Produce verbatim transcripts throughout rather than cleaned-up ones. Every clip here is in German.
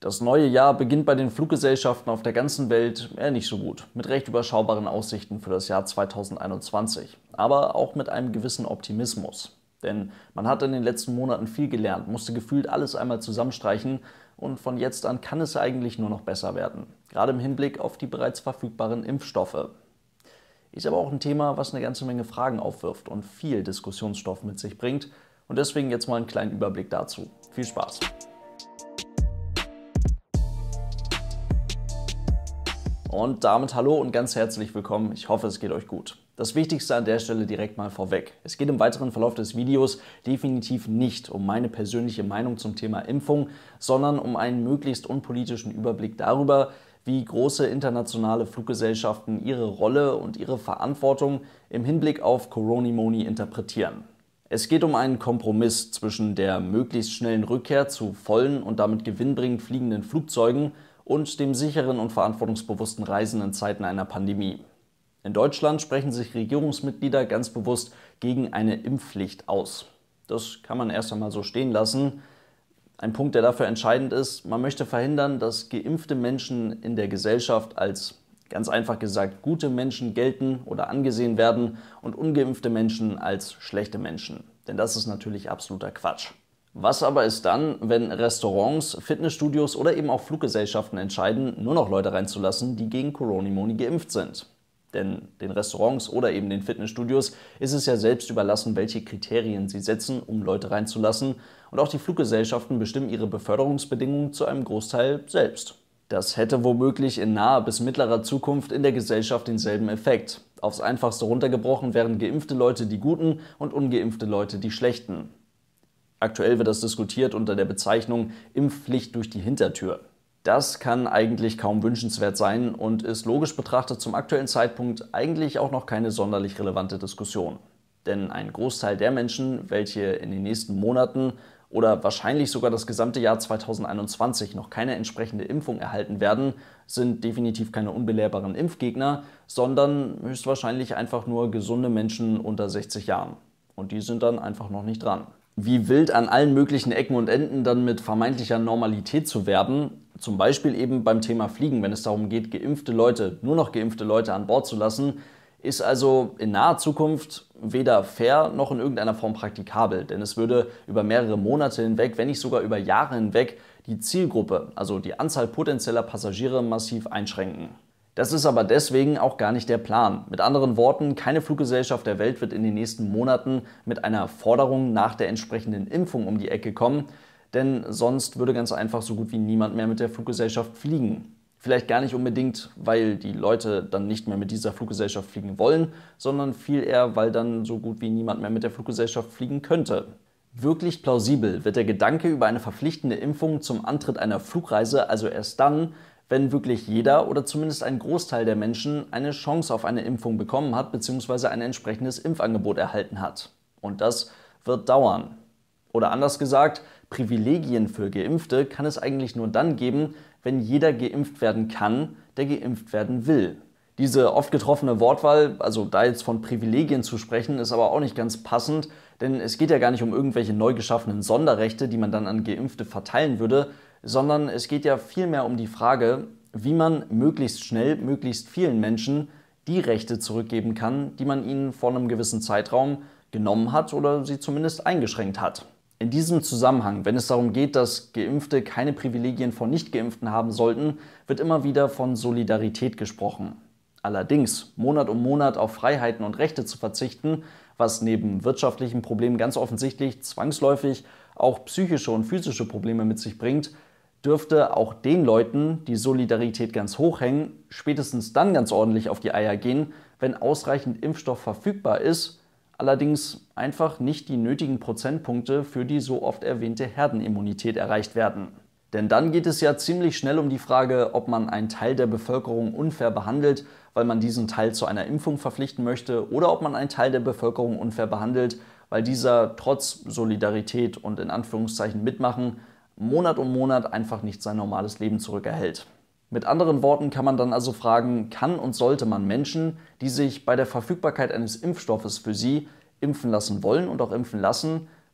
Das neue Jahr beginnt bei den Fluggesellschaften auf der ganzen Welt eher nicht so gut, mit recht überschaubaren Aussichten für das Jahr zweitausendeinundzwanzig, aber auch mit einem gewissen Optimismus. Denn man hat in den letzten Monaten viel gelernt, musste gefühlt alles einmal zusammenstreichen und von jetzt an kann es eigentlich nur noch besser werden, gerade im Hinblick auf die bereits verfügbaren Impfstoffe. Ist aber auch ein Thema, was eine ganze Menge Fragen aufwirft und viel Diskussionsstoff mit sich bringt und deswegen jetzt mal einen kleinen Überblick dazu. Viel Spaß! Und damit hallo und ganz herzlich willkommen. Ich hoffe, es geht euch gut. Das Wichtigste an der Stelle direkt mal vorweg. Es geht im weiteren Verlauf des Videos definitiv nicht um meine persönliche Meinung zum Thema Impfung, sondern um einen möglichst unpolitischen Überblick darüber, wie große internationale Fluggesellschaften ihre Rolle und ihre Verantwortung im Hinblick auf Coronimoni interpretieren. Es geht um einen Kompromiss zwischen der möglichst schnellen Rückkehr zu vollen und damit gewinnbringend fliegenden Flugzeugen und dem sicheren und verantwortungsbewussten Reisen in Zeiten einer Pandemie. In Deutschland sprechen sich Regierungsmitglieder ganz bewusst gegen eine Impfpflicht aus. Das kann man erst einmal so stehen lassen. Ein Punkt, der dafür entscheidend ist: Man möchte verhindern, dass geimpfte Menschen in der Gesellschaft als, ganz einfach gesagt, gute Menschen gelten oder angesehen werden und ungeimpfte Menschen als schlechte Menschen. Denn das ist natürlich absoluter Quatsch. Was aber ist dann, wenn Restaurants, Fitnessstudios oder eben auch Fluggesellschaften entscheiden, nur noch Leute reinzulassen, die gegen Coronimoni geimpft sind? Denn den Restaurants oder eben den Fitnessstudios ist es ja selbst überlassen, welche Kriterien sie setzen, um Leute reinzulassen. Und auch die Fluggesellschaften bestimmen ihre Beförderungsbedingungen zu einem Großteil selbst. Das hätte womöglich in naher bis mittlerer Zukunft in der Gesellschaft denselben Effekt. Aufs Einfachste runtergebrochen wären geimpfte Leute die Guten und ungeimpfte Leute die Schlechten. Aktuell wird das diskutiert unter der Bezeichnung Impfpflicht durch die Hintertür. Das kann eigentlich kaum wünschenswert sein und ist logisch betrachtet zum aktuellen Zeitpunkt eigentlich auch noch keine sonderlich relevante Diskussion. Denn ein Großteil der Menschen, welche in den nächsten Monaten oder wahrscheinlich sogar das gesamte Jahr zweitausendeinundzwanzig noch keine entsprechende Impfung erhalten werden, sind definitiv keine unbelehrbaren Impfgegner, sondern höchstwahrscheinlich einfach nur gesunde Menschen unter sechzig Jahren. Und die sind dann einfach noch nicht dran. Wie wild an allen möglichen Ecken und Enden dann mit vermeintlicher Normalität zu werben, zum Beispiel eben beim Thema Fliegen, wenn es darum geht, geimpfte Leute, nur noch geimpfte Leute an Bord zu lassen, ist also in naher Zukunft weder fair noch in irgendeiner Form praktikabel. Denn es würde über mehrere Monate hinweg, wenn nicht sogar über Jahre hinweg, die Zielgruppe, also die Anzahl potenzieller Passagiere, massiv einschränken. Das ist aber deswegen auch gar nicht der Plan. Mit anderen Worten, keine Fluggesellschaft der Welt wird in den nächsten Monaten mit einer Forderung nach der entsprechenden Impfung um die Ecke kommen, denn sonst würde ganz einfach so gut wie niemand mehr mit der Fluggesellschaft fliegen. Vielleicht gar nicht unbedingt, weil die Leute dann nicht mehr mit dieser Fluggesellschaft fliegen wollen, sondern viel eher, weil dann so gut wie niemand mehr mit der Fluggesellschaft fliegen könnte. Wirklich plausibel wird der Gedanke über eine verpflichtende Impfung zum Antritt einer Flugreise also erst dann, wenn wirklich jeder oder zumindest ein Großteil der Menschen eine Chance auf eine Impfung bekommen hat bzw. ein entsprechendes Impfangebot erhalten hat. Und das wird dauern. Oder anders gesagt, Privilegien für Geimpfte kann es eigentlich nur dann geben, wenn jeder geimpft werden kann, der geimpft werden will. Diese oft getroffene Wortwahl, also da jetzt von Privilegien zu sprechen, ist aber auch nicht ganz passend, denn es geht ja gar nicht um irgendwelche neu geschaffenen Sonderrechte, die man dann an Geimpfte verteilen würde, sondern es geht ja vielmehr um die Frage, wie man möglichst schnell, möglichst vielen Menschen die Rechte zurückgeben kann, die man ihnen vor einem gewissen Zeitraum genommen hat oder sie zumindest eingeschränkt hat. In diesem Zusammenhang, wenn es darum geht, dass Geimpfte keine Privilegien von Nicht-Geimpften haben sollten, wird immer wieder von Solidarität gesprochen. Allerdings, Monat um Monat auf Freiheiten und Rechte zu verzichten, was neben wirtschaftlichen Problemen ganz offensichtlich zwangsläufig auch psychische und physische Probleme mit sich bringt, dürfte auch den Leuten, die Solidarität ganz hoch hängen, spätestens dann ganz ordentlich auf die Eier gehen, wenn ausreichend Impfstoff verfügbar ist, allerdings einfach nicht die nötigen Prozentpunkte für die so oft erwähnte Herdenimmunität erreicht werden. Denn dann geht es ja ziemlich schnell um die Frage, ob man einen Teil der Bevölkerung unfair behandelt, weil man diesen Teil zu einer Impfung verpflichten möchte, oder ob man einen Teil der Bevölkerung unfair behandelt, weil dieser trotz Solidarität und in Anführungszeichen Mitmachen Monat um Monat einfach nicht sein normales Leben zurückerhält. Mit anderen Worten kann man dann also fragen, kann und sollte man Menschen, die sich bei der Verfügbarkeit eines Impfstoffes für sie impfen lassen wollen und auch impfen lassen,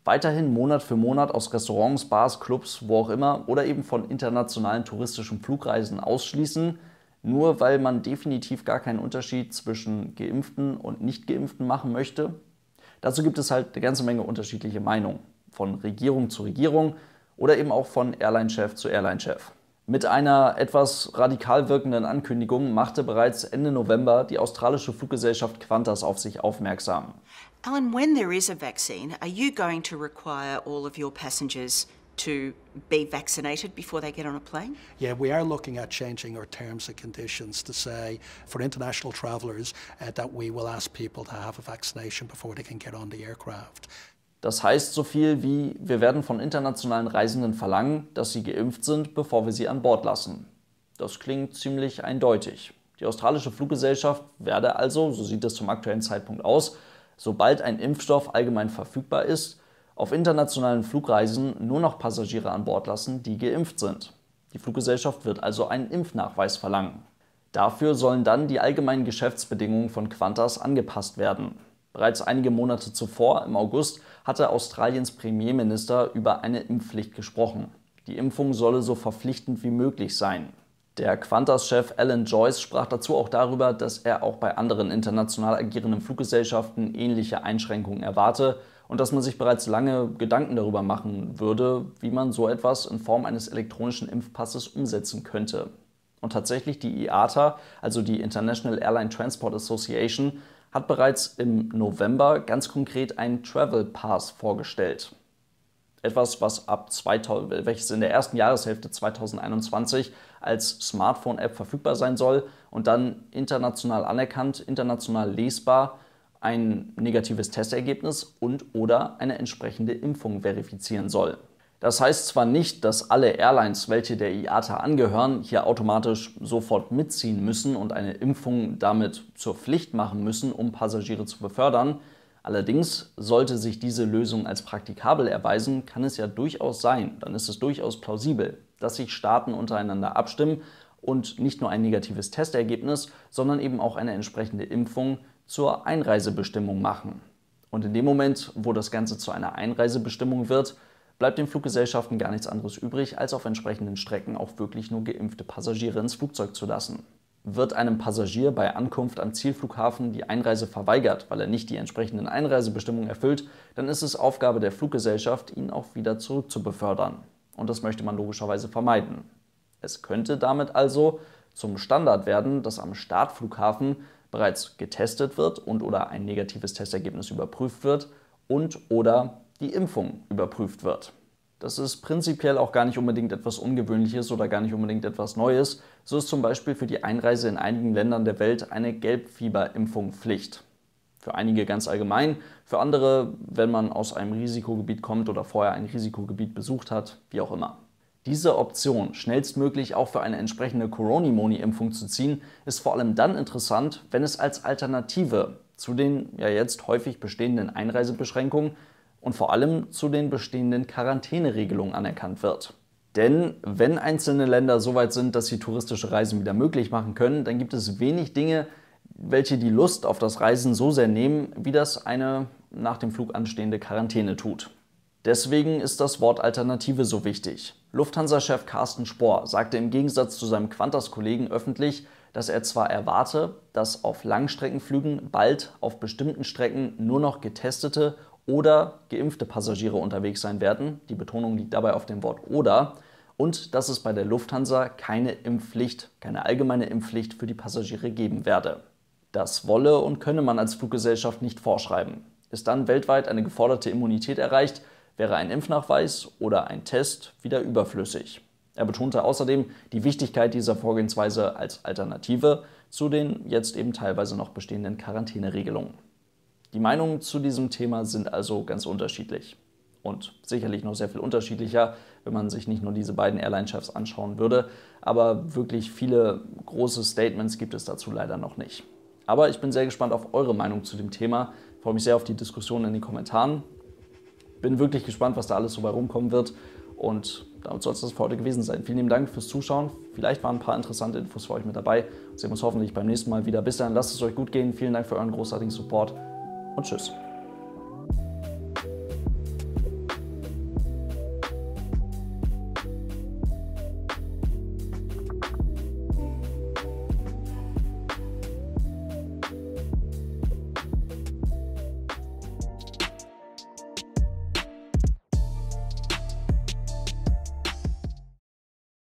weiterhin Monat für Monat aus Restaurants, Bars, Clubs, wo auch immer oder eben von internationalen touristischen Flugreisen ausschließen, nur weil man definitiv gar keinen Unterschied zwischen Geimpften und Nicht-Geimpften machen möchte? Dazu gibt es halt eine ganze Menge unterschiedliche Meinungen, von Regierung zu Regierung oder eben auch von Airline-Chef zu Airline-Chef. Mit einer etwas radikal wirkenden Ankündigung machte bereits Ende November die australische Fluggesellschaft Qantas auf sich aufmerksam. Alan, when there is a vaccine, are you going to require all of your passengers to be vaccinated before they get on a plane? Yeah, we are looking at changing our terms and conditions to say for international travellers uh, that we will ask people to have a vaccination before they can get on the aircraft. Das heißt so viel wie, wir werden von internationalen Reisenden verlangen, dass sie geimpft sind, bevor wir sie an Bord lassen. Das klingt ziemlich eindeutig. Die australische Fluggesellschaft werde also, so sieht es zum aktuellen Zeitpunkt aus, sobald ein Impfstoff allgemein verfügbar ist, auf internationalen Flugreisen nur noch Passagiere an Bord lassen, die geimpft sind. Die Fluggesellschaft wird also einen Impfnachweis verlangen. Dafür sollen dann die allgemeinen Geschäftsbedingungen von Qantas angepasst werden. Bereits einige Monate zuvor, im August, hatte Australiens Premierminister über eine Impfpflicht gesprochen. Die Impfung solle so verpflichtend wie möglich sein. Der Qantas-Chef Alan Joyce sprach dazu auch darüber, dass er auch bei anderen international agierenden Fluggesellschaften ähnliche Einschränkungen erwarte und dass man sich bereits lange Gedanken darüber machen würde, wie man so etwas in Form eines elektronischen Impfpasses umsetzen könnte. Und tatsächlich die I A T A, also die International Airline Transport Association, hat bereits im November ganz konkret einen Travel Pass vorgestellt. Etwas, was ab zweitausend, welches in der ersten Jahreshälfte zweitausendeinundzwanzig als Smartphone-App verfügbar sein soll und dann international anerkannt, international lesbar ein negatives Testergebnis und oder eine entsprechende Impfung verifizieren soll. Das heißt zwar nicht, dass alle Airlines, welche der I A T A angehören, hier automatisch sofort mitziehen müssen und eine Impfung damit zur Pflicht machen müssen, um Passagiere zu befördern. Allerdings sollte sich diese Lösung als praktikabel erweisen, kann es ja durchaus sein, dann ist es durchaus plausibel, dass sich Staaten untereinander abstimmen und nicht nur ein negatives Testergebnis, sondern eben auch eine entsprechende Impfung zur Einreisebestimmung machen. Und in dem Moment, wo das Ganze zu einer Einreisebestimmung wird, bleibt den Fluggesellschaften gar nichts anderes übrig, als auf entsprechenden Strecken auch wirklich nur geimpfte Passagiere ins Flugzeug zu lassen. Wird einem Passagier bei Ankunft am Zielflughafen die Einreise verweigert, weil er nicht die entsprechenden Einreisebestimmungen erfüllt, dann ist es Aufgabe der Fluggesellschaft, ihn auch wieder zurück zu befördern. Und das möchte man logischerweise vermeiden. Es könnte damit also zum Standard werden, dass am Startflughafen bereits getestet wird und oder ein negatives Testergebnis überprüft wird und oder die Impfung überprüft wird. Das ist prinzipiell auch gar nicht unbedingt etwas Ungewöhnliches oder gar nicht unbedingt etwas Neues. So ist zum Beispiel für die Einreise in einigen Ländern der Welt eine Gelbfieberimpfung Pflicht. Für einige ganz allgemein, für andere, wenn man aus einem Risikogebiet kommt oder vorher ein Risikogebiet besucht hat, wie auch immer. Diese Option, schnellstmöglich auch für eine entsprechende Coronimoni-Impfung zu ziehen, ist vor allem dann interessant, wenn es als Alternative zu den ja jetzt häufig bestehenden Einreisebeschränkungen und vor allem zu den bestehenden Quarantäneregelungen anerkannt wird. Denn wenn einzelne Länder so weit sind, dass sie touristische Reisen wieder möglich machen können, dann gibt es wenig Dinge, welche die Lust auf das Reisen so sehr nehmen, wie das eine nach dem Flug anstehende Quarantäne tut. Deswegen ist das Wort Alternative so wichtig. Lufthansa-Chef Carsten Spohr sagte im Gegensatz zu seinem Qantas-Kollegen öffentlich, dass er zwar erwarte, dass auf Langstreckenflügen bald auf bestimmten Strecken nur noch getestete oder geimpfte Passagiere unterwegs sein werden, die Betonung liegt dabei auf dem Wort oder, und dass es bei der Lufthansa keine Impfpflicht, keine allgemeine Impfpflicht für die Passagiere geben werde. Das wolle und könne man als Fluggesellschaft nicht vorschreiben. Ist dann weltweit eine geforderte Immunität erreicht, wäre ein Impfnachweis oder ein Test wieder überflüssig. Er betonte außerdem die Wichtigkeit dieser Vorgehensweise als Alternative zu den jetzt eben teilweise noch bestehenden Quarantäneregelungen. Die Meinungen zu diesem Thema sind also ganz unterschiedlich und sicherlich noch sehr viel unterschiedlicher, wenn man sich nicht nur diese beiden Airline-Chefs anschauen würde, aber wirklich viele große Statements gibt es dazu leider noch nicht. Aber ich bin sehr gespannt auf eure Meinung zu dem Thema, ich freue mich sehr auf die Diskussion in den Kommentaren, bin wirklich gespannt, was da alles so bei rumkommen wird und damit soll es das für heute gewesen sein. Vielen lieben Dank fürs Zuschauen, vielleicht waren ein paar interessante Infos für euch mit dabei und sehen uns hoffentlich beim nächsten Mal wieder. Bis dahin, lasst es euch gut gehen, vielen Dank für euren großartigen Support. Und tschüss.